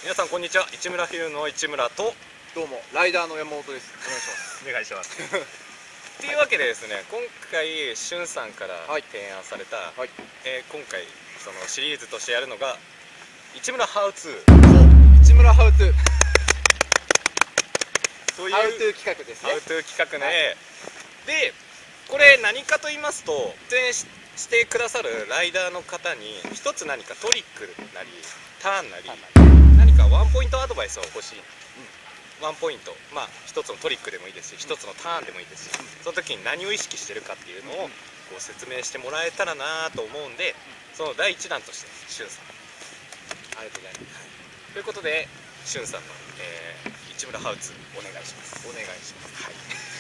皆さんこんにちは。市村フィルの市村と、 どうもライダーの山本です。 お願いしますというわけでですね、今回しゅんさんから提案された、 はい、 今回そのシリーズとしてやるのが市村ハウツー。 そう、市村ハウトゥーというハウトゥー企画ですね。 ハウトゥー企画ね、はい、でこれ何かと言いますと、出演してくださるライダーの方に一つ何かトリックなりターンなり何かワンポイントアドバイスを欲しい、ワンポイント、まあ一つのトリックでもいいですし、一つのターンでもいいですし、その時に何を意識してるかっていうのをこう説明してもらえたらなと思うんで、その第一弾としてしゅんさん、ありがとうございます。ということでしゅんさんの、市村ハウツーお願いします。 お願いします。はい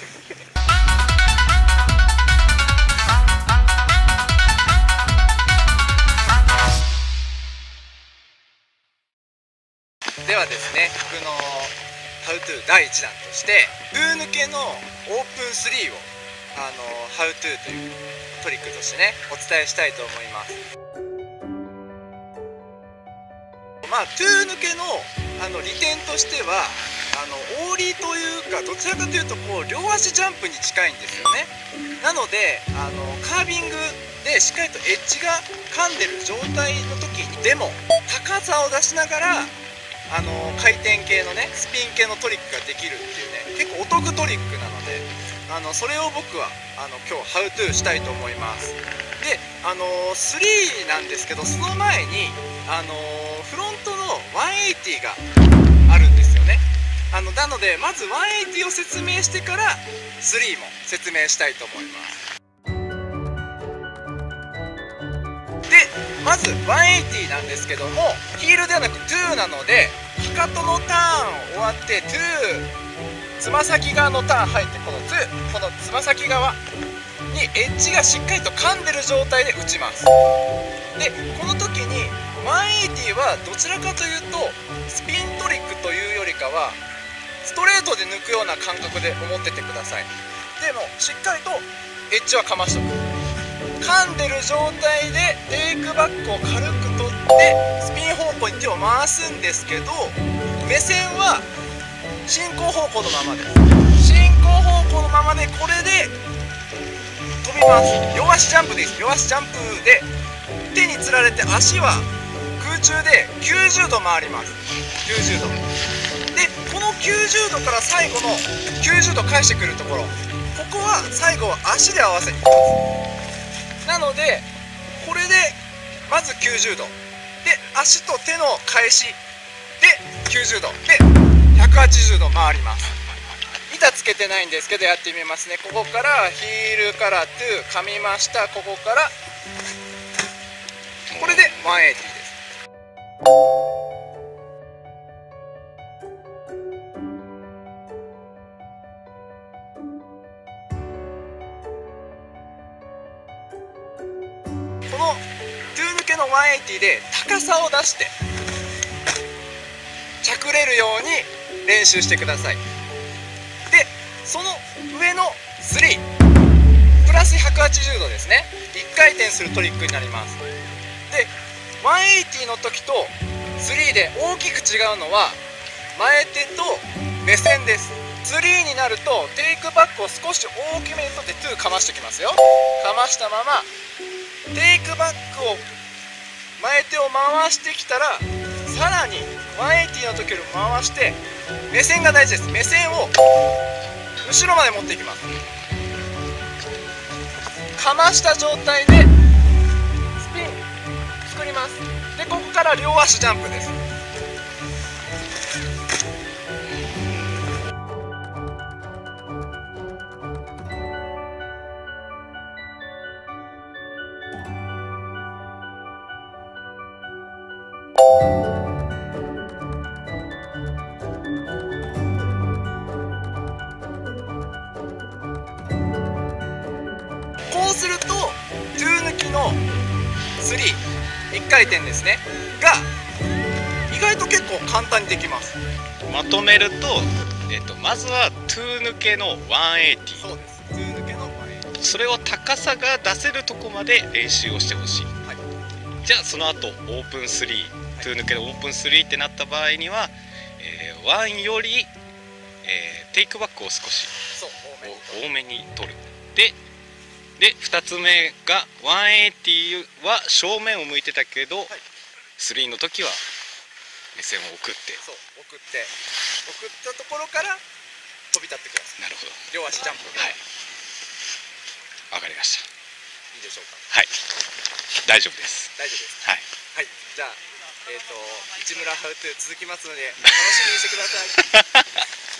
ではですね、僕のハウトゥー第1弾としてトゥー抜けのオープン3をハウトゥーというトリックとしてねお伝えしたいと思います。まあトゥー抜けの利点としてはオーリーというか、どちらかというとこう両足ジャンプに近いんですよね。なのでカービングでしっかりとエッジが噛んでる状態の時にでも高さを出しながら回転系のねスピン系のトリックができるっていうね、結構お得トリックなのでそれを僕は今日ハウトゥーしたいと思います。で3なんですけど、その前にフロントの180があるんですよね。なのでまず180を説明してから3も説明したいと思います。でまず180なんですけども、ヒールではなくトゥーなので、かかとのターン終わってトゥー、つま先側のターン入って、このトゥー、このつま先側にエッジがしっかりと噛んでる状態で打ちます。でこの時に180はどちらかというとスピントリックというよりかはストレートで抜くような感覚で思っててください。でもしっかりとエッジはかましとく。噛んでる状態でテイクバックを軽く取ってスピン方向に手を回すんですけど、目線は進行方向のままです。進行方向のままで、これで飛びます。両足ジャンプです。両足ジャンプで手につられて足は空中で90度回ります。90度で、この90度から最後の90度返してくるところ、ここは最後は足で合わせにいきます。なのでこれでまず90度で、足と手の返しで90度で180度回ります。板つけてないんですけどやってみますね。ここからヒールからトゥー噛みました。ここからこれで180です。このトゥー抜けの180で高さを出してちゃくれるように練習してください。でその上の3プラス180度ですね、1回転するトリックになります。で180の時と3で大きく違うのは前手と目線です。3になるとテイクバックを少し大きめにとってトゥーかましておきますよ。かましたままテイクバックを前手を回してきたら、さらに180の時より回して目線が大事です。目線を後ろまで持っていきます。かました状態でスピン作ります。でここから両足ジャンプです。こうするとトゥー抜きの31回転ですねが意外と結構簡単にできます。 まとめると、まずはトゥー抜けの180、 そうです。トゥー抜けの180、 それを高さが出せるとこまで練習をしてほしい、はい、じゃあその後オープン3、は 2抜けでオープン3ってなった場合には、1より、テイクバックを少し多めに取る。で2つ目が180は正面を向いてたけど、3の時は目線を送って送ったところから飛び立ってください。 なるほど。 両足ジャンプ。 はい、わかりました。 いいでしょうか。 はい、大丈夫です。 大丈夫です。 はい、 はい、じゃあ市村ハウトゥー続きますので楽しみにしてください。